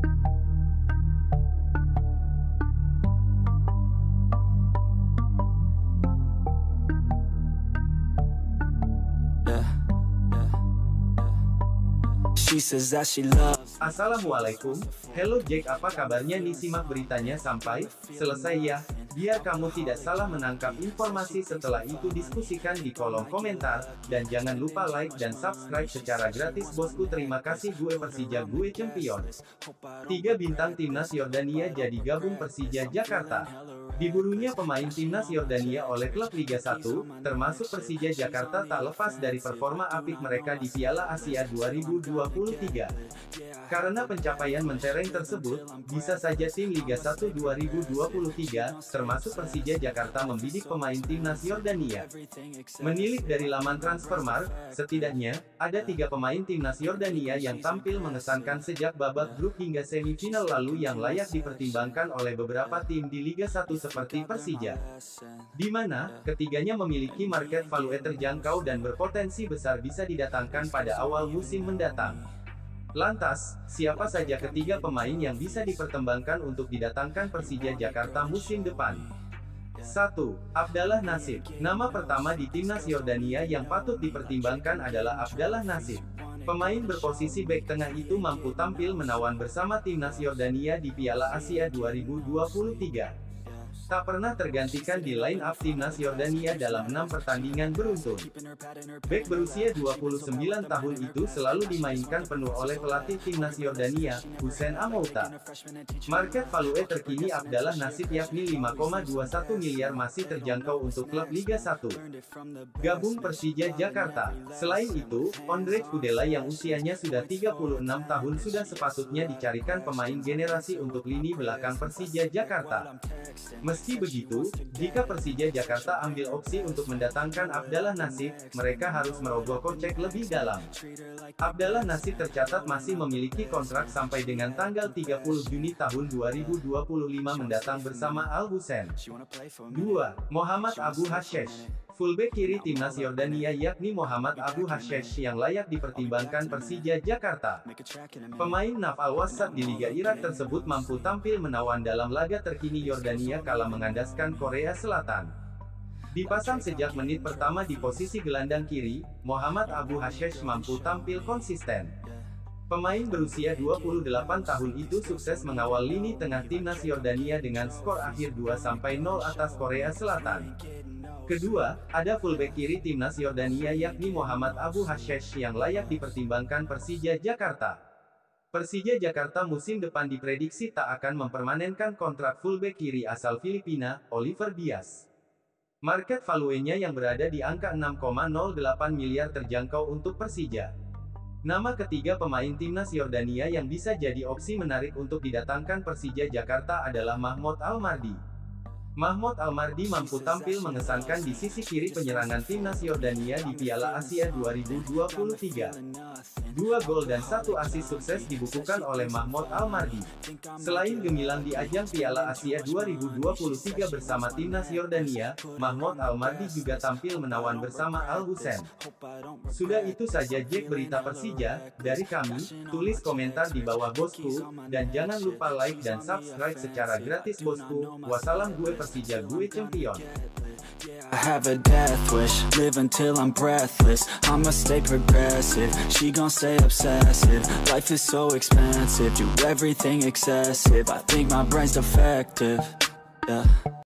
She says that she loves. Assalamualaikum, hello Jack, apa kabarnya nih? Simak beritanya sampai selesai ya, biar kamu tidak salah menangkap informasi. Setelah itu diskusikan di kolom komentar, dan jangan lupa like dan subscribe secara gratis bosku. Terima kasih. Gue Persija, gue Champion. 3 bintang timnas Yordania jadi gabung Persija Jakarta. Diburunya pemain timnas Yordania oleh klub Liga 1, termasuk Persija Jakarta, tak lepas dari performa apik mereka di Piala Asia 2023. Karena pencapaian mentereng tersebut, bisa saja tim Liga 1 2023, termasuk Persija Jakarta, membidik pemain timnas Yordania. Menilik dari laman Transfermarkt, setidaknya ada 3 pemain timnas Yordania yang tampil mengesankan sejak babak grup hingga semifinal lalu yang layak dipertimbangkan oleh beberapa tim di Liga 1 seperti Persija, di mana ketiganya memiliki market value terjangkau dan berpotensi besar bisa didatangkan pada awal musim mendatang. Lantas, siapa saja ketiga pemain yang bisa dipertimbangkan untuk didatangkan Persija Jakarta musim depan? 1. Abdallah Nasib. Nama pertama di timnas Yordania yang patut dipertimbangkan adalah Abdallah Nasib. Pemain berposisi bek tengah itu mampu tampil menawan bersama timnas Yordania di Piala Asia 2023. Tak pernah tergantikan di line up timnas Yordania dalam 6 pertandingan beruntun. Bek berusia 29 tahun itu selalu dimainkan penuh oleh pelatih timnas Yordania, Hussein Amouta. Market value terkini Abdallah Nasib yakni 5,21 miliar masih terjangkau untuk klub Liga 1. Gabung Persija Jakarta. Selain itu, Ondrej Kudela yang usianya sudah 36 tahun sudah sepatutnya dicarikan pemain generasi untuk lini belakang Persija Jakarta. Meski begitu, jika Persija Jakarta ambil opsi untuk mendatangkan Abdallah Nasib, mereka harus merogoh kocek lebih dalam. Abdallah Nasib tercatat masih memiliki kontrak sampai dengan tanggal 30 Juni tahun 2025 mendatang bersama Al Hussein. 2. Muhammad Abu Hashesh. Fullback kiri timnas Yordania yakni Muhammad Abu Hashesh yang layak dipertimbangkan Persija Jakarta. Pemain Naf Al-Wassat di Liga Irak tersebut mampu tampil menawan dalam laga terkini Yordania kala mengandaskan Korea Selatan. Dipasang sejak menit pertama di posisi gelandang kiri, Muhammad Abu Hashesh mampu tampil konsisten. Pemain berusia 28 tahun itu sukses mengawal lini tengah timnas Yordania dengan skor akhir 2-0 atas Korea Selatan. Kedua, ada fullback kiri timnas Yordania yakni Muhammad Abu Hashesh yang layak dipertimbangkan Persija Jakarta. Persija Jakarta musim depan diprediksi tak akan mempermanenkan kontrak fullback kiri asal Filipina, Oliver Diaz. Market value-nya yang berada di angka 6,08 miliar terjangkau untuk Persija. Nama ketiga pemain timnas Yordania yang bisa jadi opsi menarik untuk didatangkan Persija Jakarta adalah Mahmoud Almardi. Mahmoud Almardi mampu tampil mengesankan di sisi kiri penyerangan timnas Yordania di Piala Asia 2023. 2 gol dan 1 assist sukses dibukukan oleh Mahmoud Almardi. Selain gemilang di ajang Piala Asia 2023 bersama timnas Yordania, Mahmoud Almardi juga tampil menawan bersama Al Hussein. Sudah itu saja Jack berita Persija dari kami, tulis komentar di bawah bosku, dan jangan lupa like dan subscribe secara gratis bosku. Wassalam, gue Persija, gue Champion. I have a death wish, live until I'm breathless. I'ma stay progressive, she gon' stay obsessive. Life is so expensive, do everything excessive. I think my brain's defective, yeah.